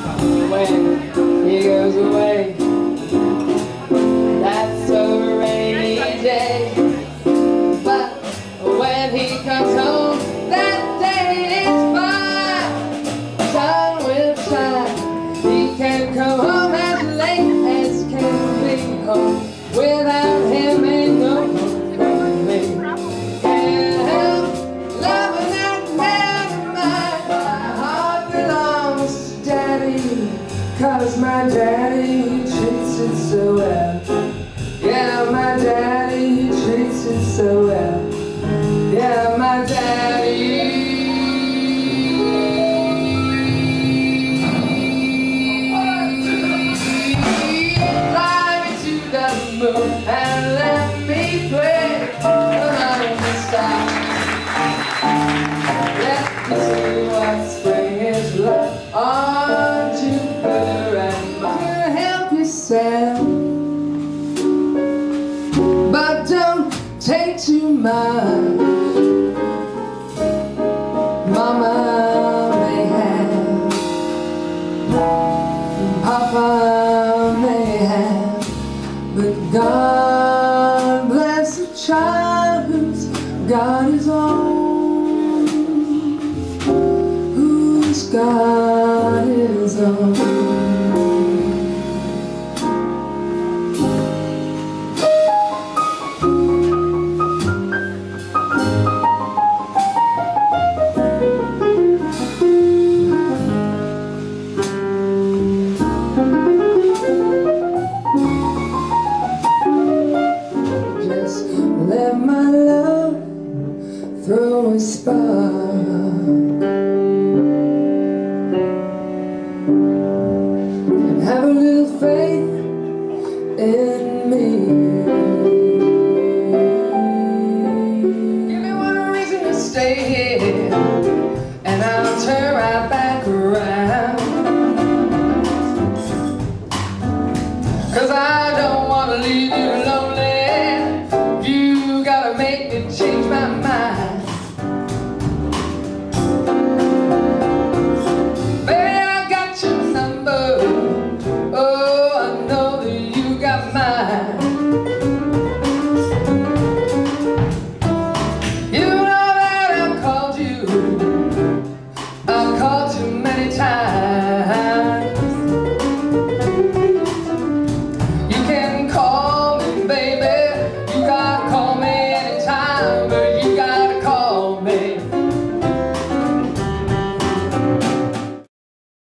when he goes away. That's a rainy day, but when he comes home, that day is fine. The sun will shine. He can come home as late as can be home. Without him ain't no home for me. Can't help loving that man of mine. My heart belongs to Daddy, 'cause my daddy treats it so well. Yeah, my daddy treats it so well. Yeah, my daddy. Fly me to the moon and let me play among the stars. Let me see what spring is like on Jupiter and Mars. Help yourself, but don't take too much. Mama may have, Papa may have, but God bless the child whose God is on, whose God is on. Let my love throw a spark and have a little faith in